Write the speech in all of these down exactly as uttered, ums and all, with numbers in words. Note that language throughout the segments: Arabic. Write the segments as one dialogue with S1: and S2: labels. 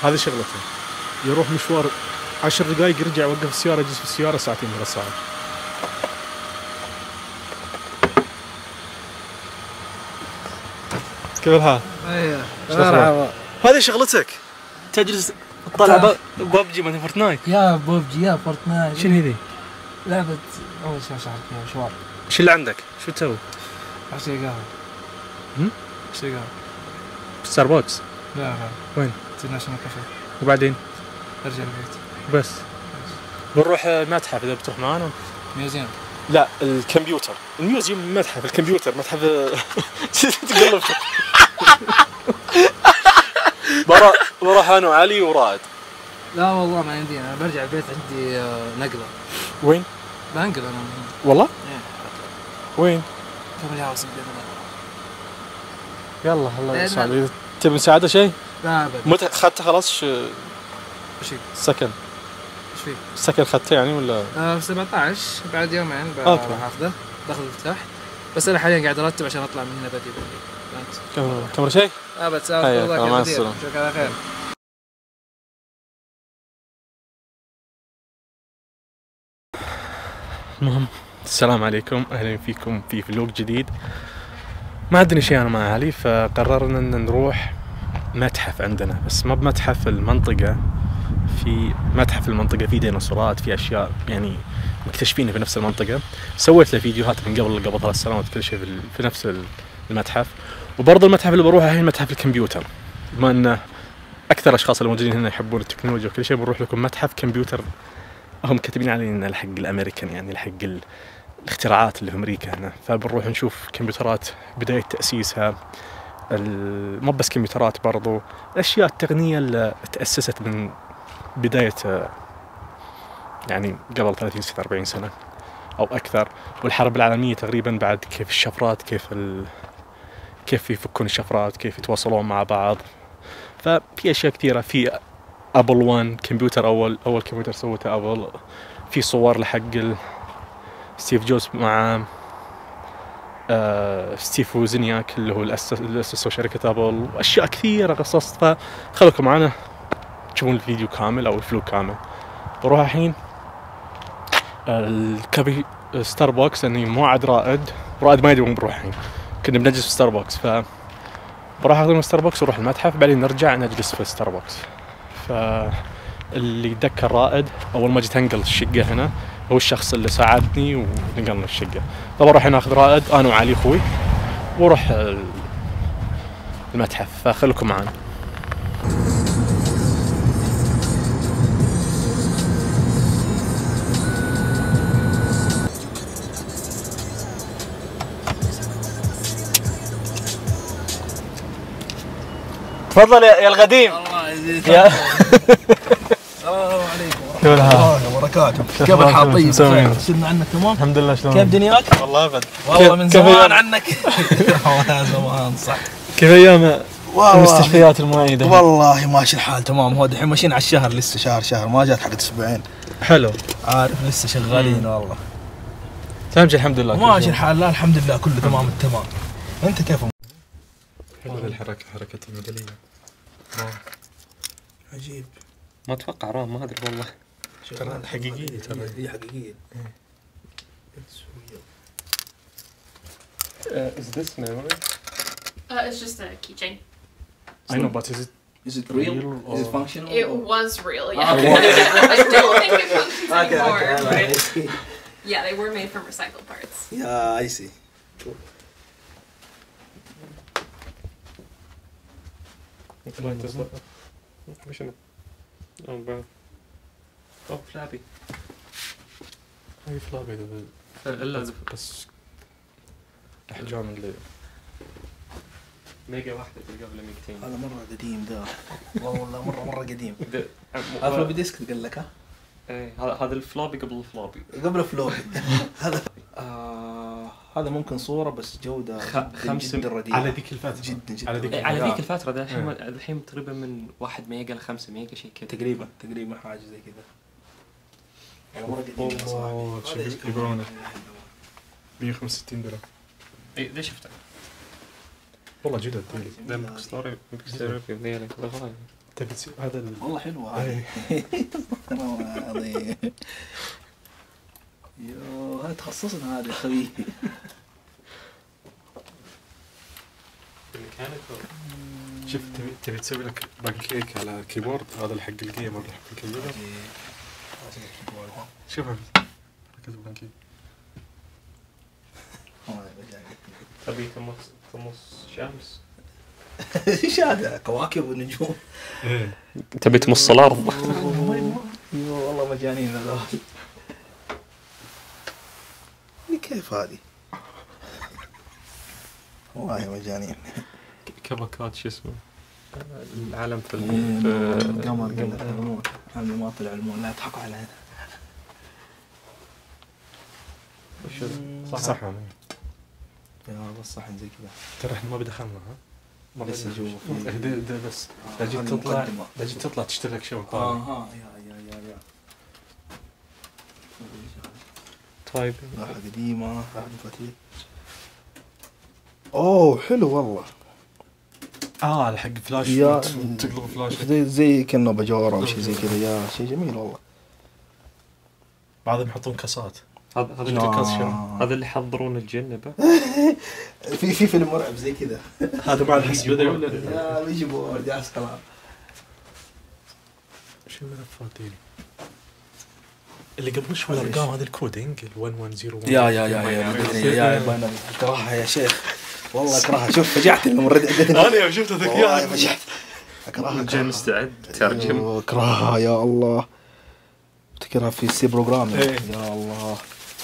S1: هذه شغلته. يروح مشوار عشر دقائق يرجع يوقف السيارة يجلس في السيارة ساعتين ثلاث ساعات. كيف الحال؟
S2: ايوه
S1: مرحبا. هذه شغلتك تجلس تطلع ببجي ما فورتنايت.
S2: يا ببجي يا فورتنايت.
S1: شنو هذي؟
S2: لعبة اول شيء اشرح لك اياها مشوار.
S1: شو اللي عندك؟ شو تسوي؟
S2: اشتري قهوة.
S1: هم؟
S2: اشتري قهوة.
S1: ستاربكس؟
S2: لا لا.
S1: وين؟
S2: انترناشونال كافيه.
S1: وبعدين؟
S2: ارجع البيت.
S1: بس. بنروح متحف اذا بتروح معنا.
S2: ميوزيوم.
S1: لا الكمبيوتر، الميوزيوم متحف، الكمبيوتر متحف. تقلب. بروح بروح انا وعلي ورائد.
S2: لا والله ما عندي، انا برجع البيت عندي نقلة.
S1: وين؟
S2: بنقل انا.
S1: والله؟
S2: ايه.
S1: وين؟
S2: قبل الهاوس بإذن
S1: يلا الله يسعدك. تبي مساعدة شيء؟
S2: لا ابدا.
S1: متى اخذته خلاص؟ ش...
S2: ايش
S1: سكن.
S2: ايش فيه؟
S1: سكن اخذته يعني ولا؟
S2: آه في سبعطعش بعد يومين بروح اخذه، باخذ المفتاح. بس انا حاليا قاعد ارتب عشان اطلع من هنا بدري بدري.
S1: كاميرا شيء؟
S2: ابد سافر الله يا غدير. نشوفك على خير.
S1: المهم السلام عليكم، اهلا فيكم في فلوق جديد. ما عندنا شيء انا مع علي، فقررنا ان نروح متحف عندنا، بس ما بمتحف المنطقة، في متحف المنطقة في ديناصورات، في اشياء يعني مكتشفينها في نفس المنطقة. سويت له فيديوهات من قبل قبل ثلاث سنوات كل شيء في, في نفس المتحف. وبرضه المتحف اللي بروحه الحين متحف الكمبيوتر، بما ان اكثر اشخاص الموجودين هنا يحبون التكنولوجيا وكل شيء، بنروح لكم متحف كمبيوتر. هم كاتبين عليه انه الحق الامريكان، يعني الحق الاختراعات اللي في امريكا هنا. فبنروح نشوف كمبيوترات بداية تأسيسها، مو بس كمبيوترات، برضو الاشياء التقنية اللي تأسست من بداية يعني قبل ثلاثين سنة أربعين سنة او اكثر، والحرب العالمية تقريبا بعد كيف الشفرات، كيف ال... كيف يفكون الشفرات، كيف يتواصلون مع بعض. ففي اشياء كثيرة. في ابل وان كمبيوتر، اول اول كمبيوتر سوته ابل. في صور لحق ستيف جوبز مع آه ستيف وزنياك اللي هو اللي اسسوا شركة ابل، واشياء كثيرة قصص. فخلوكم معنا تشوفون الفيديو كامل او الفلوق كامل. بروح الحين الكافي ستاربكس، لاني مو عاد رائد رائد ما يدري وين بنروح الحين. كنا بنجلس في ستاربكس، ف بروح اخذ من ستاربكس واروح المتحف، بعدين نرجع نجلس في ستاربكس. فاللي يتذكر رائد اول ما جيت انقل الشقة هنا هو الشخص اللي ساعدني ونقلنا الشقة. طب اروح هنا اخذ رائد انا وعلي اخوي واروح المتحف، فخلكم معنا. تفضل يا القديم.
S2: الله يجزيك.
S1: السلام
S2: عليكم
S1: كيف الحال؟
S2: ورحمة وبركاته. كيف الحال؟ طيب سلنا عنك تمام؟
S1: الحمد لله. شلون؟
S2: كيف دنياك؟
S1: والله ابد.
S2: والله من زمان عنك. والله زمان صح.
S1: كيف ايام المستشفيات المعيدة؟
S2: والله ماشي الحال تمام. هو الحين ماشيين على الشهر، لسه شهر شهر ما جات حقت اسبوعين.
S1: حلو.
S2: عارف لسه شغالين والله.
S1: تمشي الحمد لله.
S2: ماشي الحال. لا الحمد لله كله تمام التمام. انت كيف؟
S1: حلوة الحركة، حركة الميدالية.
S2: عجيب.
S1: ما اتوقع رام، ما ادري والله. ترى حقيقية، ترى
S2: هي حقيقية.
S1: Uh, is this memory?
S3: Uh, it's just a keychain.
S1: I know, but is it
S2: Is it real?
S1: real
S2: Is it
S1: or-
S2: functional?
S3: It was real, yeah.
S2: Ah, okay.
S3: I don't think it functions
S2: Okay,
S3: anymore.
S2: okay,
S3: but
S2: okay.
S3: yeah, they were made from recycled parts.
S2: Yeah, I see.
S1: Like this, look. وش أنا؟ Oh, bro. Oh, فلابي. أي فلابي ده؟ إلا بس أحجام اللي ميجا واحدة تلقاه ب ميتين.
S2: هذا مرة قديم ذا. والله مرة مرة قديم. هذا فلوبي ديسك قال لك ها؟
S1: إيه هذا هذا الفلوبي قبل الفلوبي.
S2: قبل فلوبي. هذا آه هذا ممكن صورة بس جودة
S1: خمسة
S2: جدا رديئة.
S1: على ذيك الفترة.
S2: جدا جدا
S1: على ذيك
S4: على ذيك الفترة ده الحين الحين تقريبا من واحد ميجا لخمسة ميجا شيء كذا.
S2: تقريبا تقريبا حاجة زي كذا. يعني مرة قديم
S1: والله شوف يبيعونه مية وخمسة وستين درهم.
S4: اي ليش شفته؟
S1: والله جدد.
S4: ده مكسلاري مكسلاري في ذيله.
S1: تبي تسوي هذا ال...
S5: والله حلوة هذه. والله العظيم. يو هذا تخصصنا هذا يا اخوي.
S1: شوف تبي تبي تسوي لك بانكيك على الكيبورد، هذا الحق الجيمر اللي حق الكمبيوتر. شوف ركز بانكيك.
S4: تبي تمص تمص شمس.
S5: ايش هذا كواكب ونجوم.
S1: ايه
S4: تبي تمص الارض.
S5: يو والله مجانين هذول. كيف هذه؟ والله مجانين.
S4: كبكات شو اسمه العالم في
S5: القمر قال لك علمون، عمي ما طلع علمون، لا يضحكوا علينا.
S4: وش
S1: صح صح
S5: يا بس صحن زي كذا.
S1: ترى احنا ما بدخلنا ها
S5: لسه جوا.
S1: ده ده بس لا جيت تطلع لا جيت تطلع تشتري لك شيء طالع.
S5: اها يا يا يا يا
S4: طيب
S5: لوحة قديمة، لوحة مفاتيح. اوه حلو والله.
S1: اه على حق فلاش
S5: يا
S1: تقلب فلاش
S5: زي زي كأنه بجورة او شيء زي كذا. يا شيء جميل والله.
S1: بعضهم يحطون كاسات.
S4: هذا هذا
S5: آه.
S4: الكاس شنو؟ هذا اللي يحضرون الجنة به.
S5: في في فيلم مرعب زي كذا.
S1: هذا بعد حس بدأ ولا
S5: يا بيجيبوا رجال سلام.
S1: شو الملفات دي؟ اللي قبل شوي الارقام هذا الكودينج ال واحد واحد صفر واحد.
S5: يا يا يا يا بدني يا يا اكرهها يا شيخ والله اكرهها. شوف فجعتني لما ردت.
S1: انا يوم شفته
S5: والله
S1: ذكيان
S5: فجعت. اكرهها.
S4: جاي مستعد ترجم.
S5: أيوه، اكرهها يا الله. افتكرها في سي بروجرام.
S1: إيه.
S5: يا الله.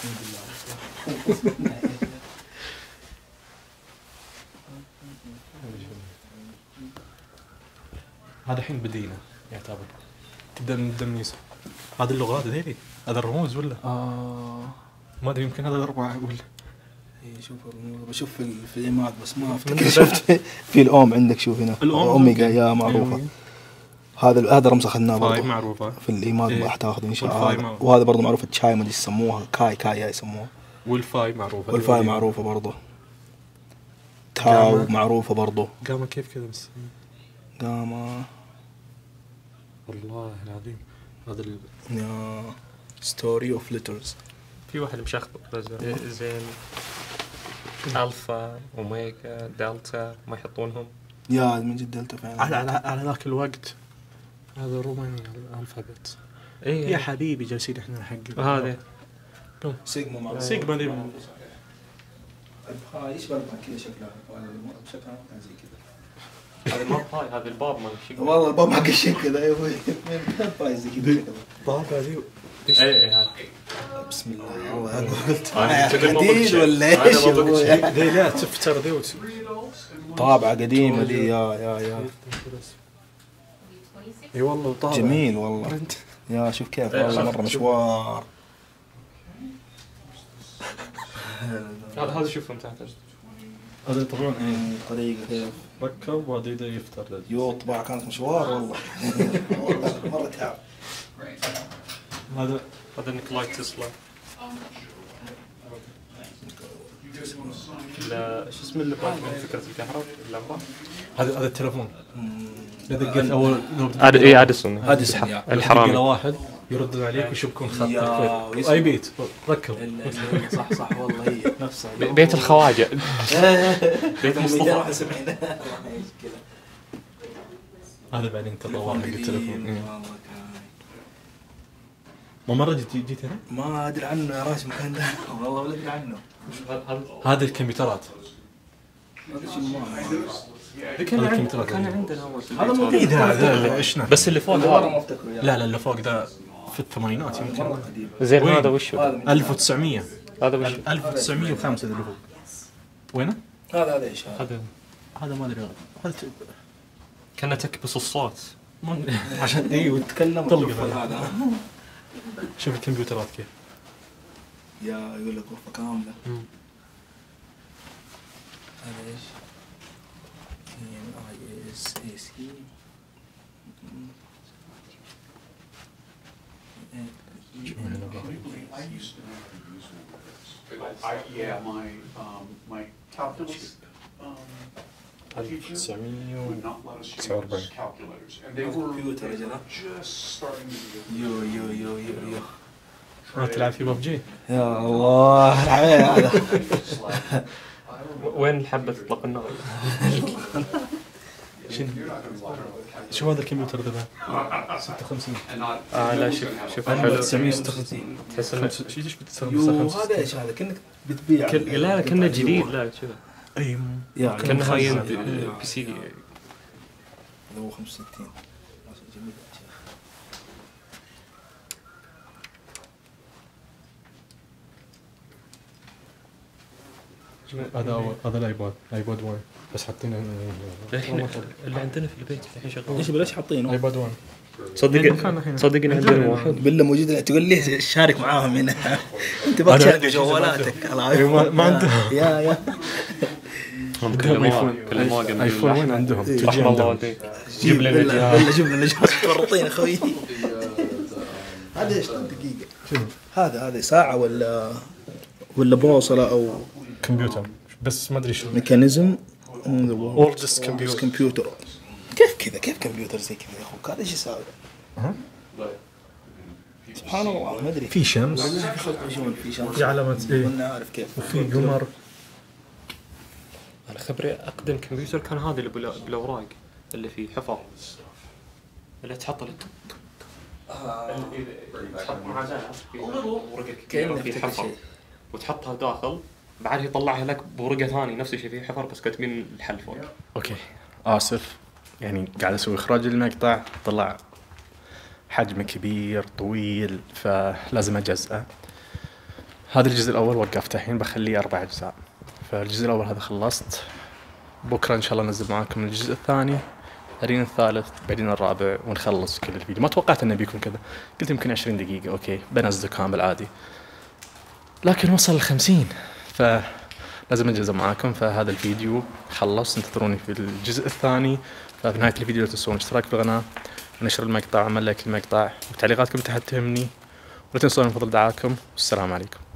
S1: هذا الحين بدينا يعتبر تبدا من نبدا من يسار. هذه اللغات ذيلي هذا الرموز ولا
S5: اه
S1: ما ادري يمكن هذا الاربعه ولا
S5: إيه، شوف الرموز بشوف في ال- في الايماد بس ما افتكر. شفت في الاوم عندك شوف هنا
S1: الأوم
S5: اوميجا يا معروفه. هذا هذا رمز اخذناه
S1: فاي
S5: برضه
S1: معروفه
S5: في الايماد.
S1: إيه.
S5: راح تاخذ ان شاء
S1: والفاي
S5: الله.
S1: معروف.
S5: وهذا برضه معروف التشاي ما ادري ايش يسموها. كاي كاي يسموها.
S1: والفاي معروفه
S5: والفاي معروفه برضه. تاو
S1: جاما.
S5: معروفه برضه.
S1: قامه كيف كذا بس
S5: قاما
S1: والله العظيم هذا ال...
S5: يا ستوري اوف ليترز.
S4: في واحد مشخبط زين- زين الفا اوميجا دلتا ما يحطونهم.
S5: يا من جد دلتا فعلا.
S1: على على على ذاك الوقت هذا روماني الالفابت.
S4: اي
S1: يا حبيبي جالسين احنا حق
S4: هذا
S5: سيجما معروف.
S1: سيجما دي
S5: ها يشبه كذا شكلها شكلها زي كذا.
S4: هذا ما باي هذا الباب مال الشيء.
S5: والله الباب حق الشيء كذا يا ابوي. من باي زي كذا شكله.
S1: طاقه دي
S4: اي اي هذا
S5: بسم الله والله قلت
S4: أنا كذا ما
S5: جديد
S4: قلت شيء.
S5: ولا
S4: أنا
S5: ايش
S4: ما
S5: يا
S4: قلت
S5: ابوي؟
S4: شيء.
S1: ذي لا تفتر ذي وت...
S5: طابعة قديمة دي يا يا يا
S1: اي والله وطابع
S5: جميل والله. يا شوف كيف والله مرة مشوار.
S4: هذا هذا شوف من تحت.
S1: هذا طبعا
S5: طريقة كيف.
S1: ركب وهذا يبدا يفتر
S5: يو الطباعة كانت مشوار والله. والله مرة تعب.
S1: هذا
S4: هذا نيكولاي تسلا. لا شو اسمه اللي بعد من فكرة الكهرباء اللمبة.
S1: هذا هذا التلفون اذا قلت اول
S4: هذا اي اديسون
S5: أديسون، يا.
S4: الحرامي.
S1: واحد يردون عليك ويشبكون خط
S5: يا ويسمع.
S1: اي بيت ركب
S5: إلا- إلا- صح صح والله هي نفسها.
S4: بي- بيت الخواجة. بيت مصطفى.
S5: مصطفى واحد وسبعين. كذا.
S1: هذا بعدين تطور حق التلفون
S5: والله كان-
S1: ما مرة جيت جيت هنا
S5: ما ادري عنه يا راشد المكان ده والله ولا ادري عنه.
S1: هذه الكمبيوترات
S5: ما ادري شو الموضوع.
S1: هذا الكمبيوترات
S4: كان عندنا اول في
S5: هذا
S4: البيت
S5: مو
S1: اي
S5: قديم.
S1: ذا ذا اللي عشنا
S4: بس اللي فوق
S5: والله
S4: هذا
S5: ما افتكره يا.
S1: لا لا اللي فوق ذا في الثمانينات
S5: مرة
S1: يمكن
S5: قديم.
S4: زين
S1: وين؟
S4: هذا وش هو؟
S5: هذا من-
S1: ألف وتسعمية
S4: هذا وش
S1: ألف وتسعمية وخمسة اللي فوق وينه؟
S5: هذا هذا ايش هذا؟
S4: هذا
S1: هذا ما ادري هذا ت-
S4: كنا تكبس الصوت.
S1: ما عشان اي وت-
S5: تكلم
S1: طلق
S5: وتقفل
S1: هذا.
S5: هذا.
S1: شوف الكمبيوترات كيف
S5: يا يقول لك غرفة كاملة. هذا ايش؟ اي اس اي سي.
S6: I, yeah, my, um, my calculus, um,
S1: ألف وتسعمية وتسعة وأربعين.
S5: كمبيوتر يا جماعة. يو يو يو يو يو.
S1: ما تلعب في ببجي؟
S5: يا الله العين هذا.
S4: وين الحبة تطلق النار؟
S1: شنو؟ شو هذا الكمبيوتر ذا؟ ستة وخمسين.
S4: اه لا شوف شوف حلو.
S1: تسعمية وستة وخمسين.
S4: تحس انه
S1: شو ايش بتستخدم
S5: يو هذا ايش هذا كأنك بتبيع.
S4: كن- لا لا كنا جديد لا شوف
S1: اي
S5: يعني
S4: كنا هاي اند
S1: إيه.
S4: بي سي.
S5: هذا هو خمسة وستين. جميل.
S1: هذا أول هذا الايباد ايباد واحد بس حاطينه
S4: الحين اللي عندنا في البيت الحين شغال.
S5: ايش بلاش حاطينه؟
S1: ايباد واحد.
S4: تصدق تصدق ان عندنا واحد.
S5: بالله موجود تقول لي شارك معاهم هنا. انت ما تشارك جوالاتك.
S1: ما- ما عندهم.
S5: يا يا
S4: هم
S1: عندهم
S4: كلموها
S1: آيفون.
S4: كلموها قبل
S1: ايفون وين
S4: اللحظة.
S1: عندهم؟
S5: إيه.
S1: تجي
S4: رحم الله
S1: عندهم.
S4: والديك.
S5: جيب
S4: لنا
S5: بالله
S4: الجهاز.
S5: بالله جيب لنا الجهاز تورطين اخوي. هذا ايش دقيقة؟
S1: شنو؟
S5: هذا هذا ساعة ولا ولا بوصلة او
S1: كمبيوتر بس ما ادري شو.
S5: ميكانيزم
S1: Oldest computer.
S5: كمبيوتر. كيف كذا كيف كمبيوتر زي كذا يا اخوك هذا ايش يساوي؟
S1: ها؟
S5: سبحان الله ما ادري
S1: في شمس
S5: في خلق شلون في شمس
S1: في علامات ايه
S5: كنا عارف كيف
S1: وفي قمر.
S4: انا خبري اقدم كمبيوتر كان هذا اللي بالأ- بالاوراق اللي فيه حفر اللي تحط له تحط معاه ورقه كبيره
S5: كأنك
S4: في
S5: تبي
S4: حفر
S5: شيء.
S4: وتحطها داخل بعدها يطلعها لك بورقه ثانيه نفس الشيء فيه حفر بس كاتبين الحل فوق.
S1: اوكي اسف يعني قاعد اسوي اخراج المقطع طلع حجمه كبير طويل فلازم اجزئه. هذا الجزء الاول وقفته الحين بخليه اربع اجزاء. فالجزء الاول هذا خلصت. بكره ان شاء الله انزل معاكم الجزء الثاني بعدين الثالث بعدين الرابع ونخلص كل الفيديو. ما توقعت انه بيكون كذا قلت يمكن عشرين دقيقة اوكي بنزله كامل عادي لكن وصل الخمسين فلازم انجز معاكم. فهذا الفيديو خلص انتظروني في الجزء الثاني. ففي نهاية الفيديو لا تنسون اشتراك في القناة ونشر المقطع وعمل لايك المقطع وتعليقاتكم تحت تهمني ولا تنسون فضل دعاكم والسلام عليكم.